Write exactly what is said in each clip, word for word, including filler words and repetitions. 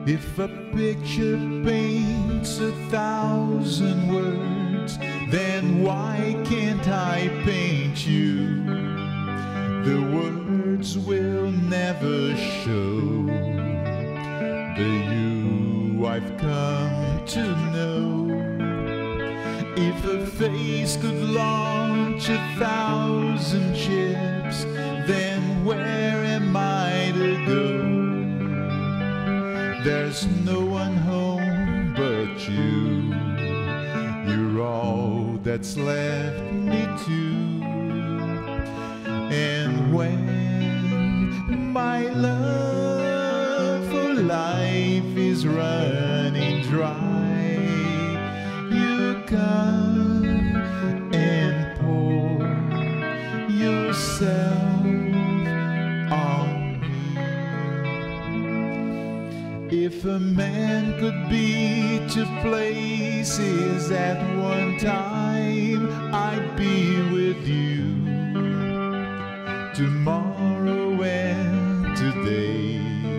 If a picture paints a thousand words, then why can't I paint you? The words will never show the you I've come to know. If a face could launch a thousand ships, then where am I to go? There's no one home but you. You're all that's left me to. And when my love for life is running dry, you come and pour yourself on me. If a man could be two places at one time, I'd be with you tomorrow and today,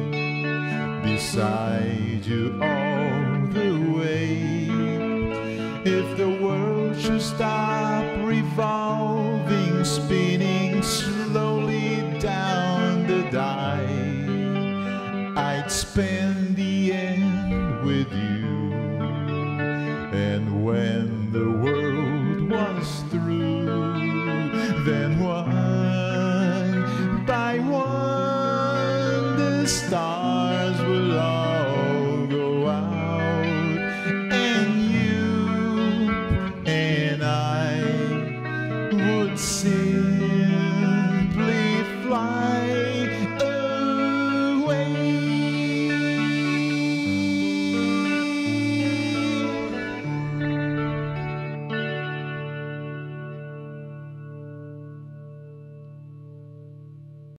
beside you all the way. If the world should stop revolving, spinning slowly down the dial, I'd spend the end with you. And when the world was through, then one by one the stars will all go out, and you and I would sing